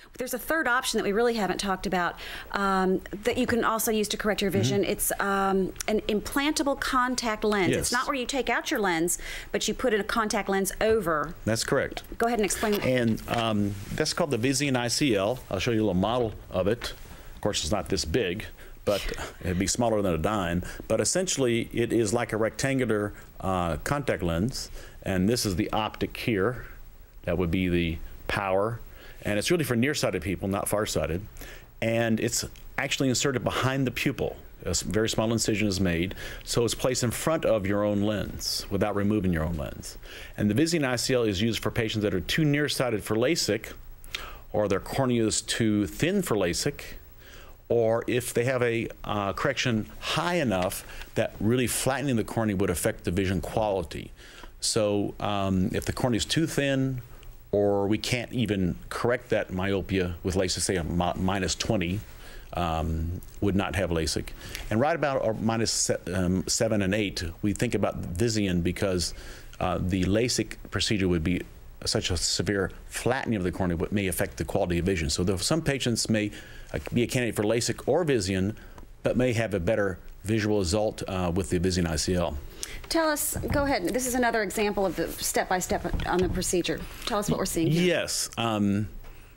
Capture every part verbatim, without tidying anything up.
There's a third option that we really haven't talked about um, that you can also use to correct your vision. Mm-hmm. It's um, an implantable contact lens. Yes. It's not where you take out your lens, but you put in a contact lens over. That's correct. Go ahead and explain. And um, that's called the Visian I C L. I'll show you a little model of it. Of course, it's not this big, but it'd be smaller than a dime. But essentially, it is like a rectangular uh, contact lens, and this is the optic here. That would be the power. And it's really for nearsighted people, not farsighted. And it's actually inserted behind the pupil. A very small incision is made, so it's placed in front of your own lens without removing your own lens. And the Visian I C L is used for patients that are too nearsighted for LASIK, or their cornea is too thin for LASIK, or if they have a uh, correction high enough that really flattening the cornea would affect the vision quality. So um, if the cornea is too thin, or we can't even correct that myopia with LASIK, say a minus twenty, um, would not have LASIK. And right about or minus se um, seven and eight, we think about Visian because uh, the LASIK procedure would be such a severe flattening of the cornea, what may affect the quality of vision. So there, some patients may uh, be a candidate for LASIK or Visian, but may have a better visual result uh, with the Visian I C L. Tell us, go ahead. This is another example of the step-by-step on the procedure. Tell us what we're seeing here. Yes. Um,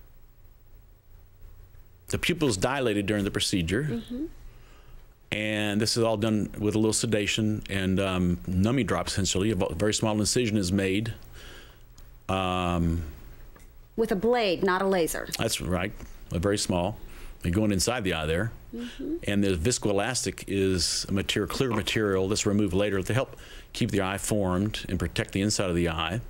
the pupil is dilated during the procedure. Mm-hmm. And this is all done with a little sedation and um, numbing drop, essentially. A very small incision is made. Um, with a blade, not a laser. That's right. A very small. They're going inside the eye there. Mm-hmm. And the viscoelastic is a material, clear material that's removed later to help keep the eye formed and protect the inside of the eye.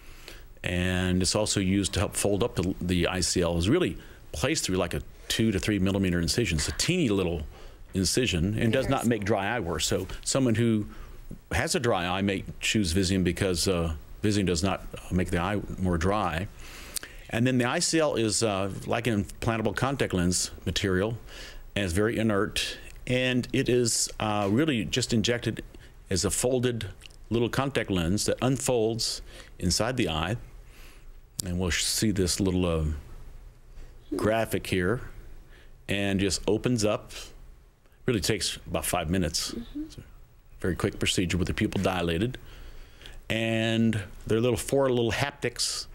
And it's also used to help fold up the, the I C L. It's really placed through like a two to three millimeter incision. It's a teeny little incision and does not make dry eye worse. So someone who has a dry eye may choose Visian because uh, Visian does not make the eye more dry. And then the I C L is uh, like an implantable contact lens material, and it's very inert, and it is uh, really just injected as a folded little contact lens that unfolds inside the eye. And we'll see this little uh, graphic here, and just opens up. Really takes about five minutes. Mm-hmm. It's a very quick procedure with the pupil dilated. And there are little four little haptics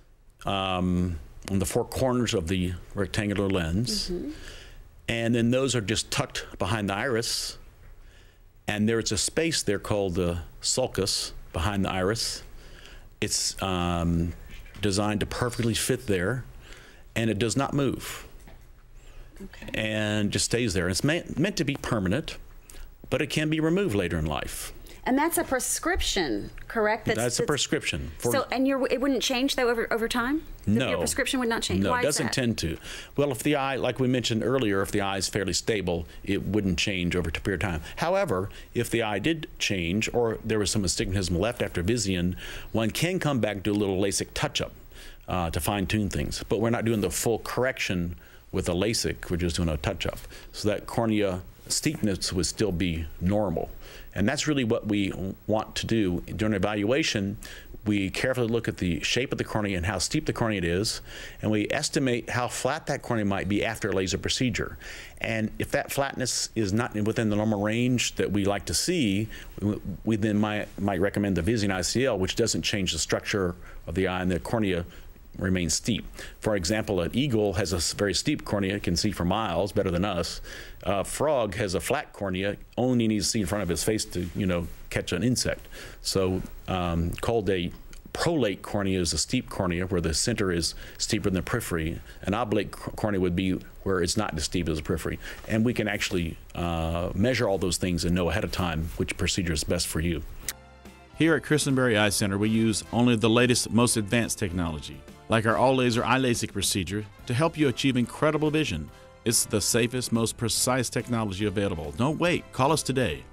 Um, on the four corners of the rectangular lens. Mm-hmm. And then those are just tucked behind the iris. And there's a space there called the sulcus behind the iris. It's um, designed to perfectly fit there, and it does not move. Okay. And just stays there. It's meant, meant to be permanent, but it can be removed later in life. And that's a prescription, correct? That's, that's a prescription. For so, and your, it wouldn't change, though, over, over time? No. Your prescription would not change? No, Why it doesn't is that? tend to. Well, if the eye, like we mentioned earlier, if the eye is fairly stable, it wouldn't change over a period of time. However, if the eye did change, or there was some astigmatism left after Visian, one can come back and do a little LASIK touch-up uh, to fine-tune things. But we're not doing the full correction with a LASIK. We're just doing a touch-up. So that cornea steepness would still be normal. And that's really what we want to do. During evaluation, we carefully look at the shape of the cornea and how steep the cornea is, and we estimate how flat that cornea might be after a laser procedure. And if that flatness is not within the normal range that we like to see, we then might, might recommend the Visian I C L, which doesn't change the structure of the eye, and the cornea remains steep. For example, an eagle has a very steep cornea, it can see for miles, better than us. A frog has a flat cornea, only needs to see in front of his face to, you know, catch an insect. So um, called a prolate cornea is a steep cornea where the center is steeper than the periphery. An oblate cornea would be where it's not as steep as the periphery. And we can actually uh, measure all those things and know ahead of time which procedure is best for you. Here at Christenbury Eye Center, we use only the latest, most advanced technology, like our all-laser eye LASIK procedure, to help you achieve incredible vision. It's the safest, most precise technology available. Don't wait. Call us today.